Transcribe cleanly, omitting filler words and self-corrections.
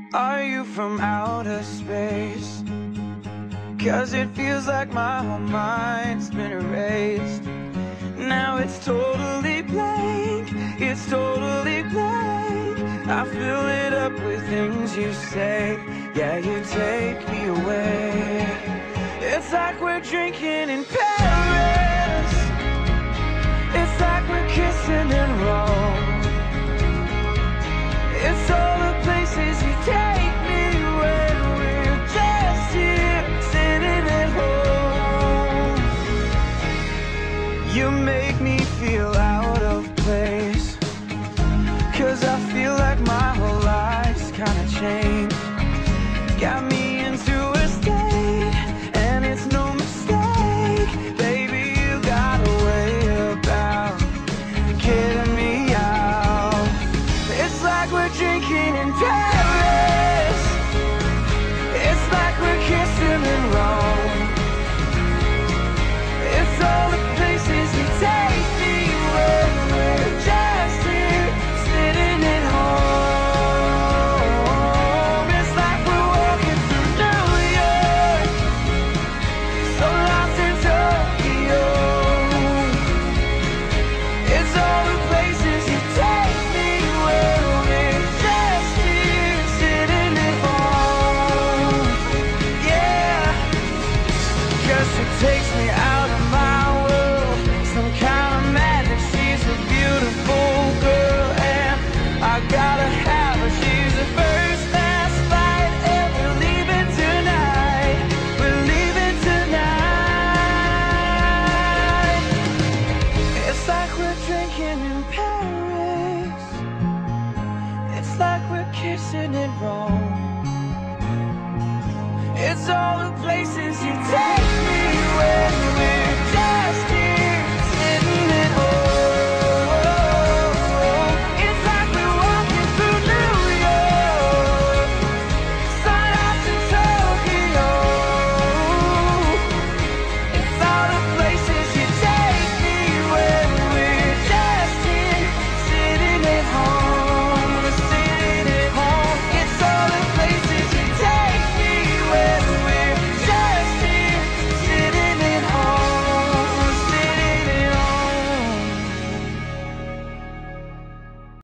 Are you from outer space? 'Cause it feels like my whole mind's been erased. Now it's totally blank, it's totally blank. I fill it up with things you say. Yeah, you take me away. It's like we're drinking in Paris. It's like we're kissing in Rome. It's all the places you take me when we're just here sitting at home. You make me feel out of place, 'cause I feel like my whole life's kinda changed. Got me into a state, and it's no mistake. Baby, you got a way about getting me out. It's like we're drinking in Paris. It's like we're kissing in Rome. It's all the places you take me when we're just here sitting at home. It's like we're walking through New York, so lost in Tokyo. It's all the places you take me when we're just here sitting at home. Yeah, 'cause she takes me out of my world, some kind of magic. She's a beautiful girl, and I gotta have her. She's the first last flight, and we're leaving tonight. We're leaving tonight. It's like we're drinking in Paris. It's like we're kissing in Rome. It's all the places you take me when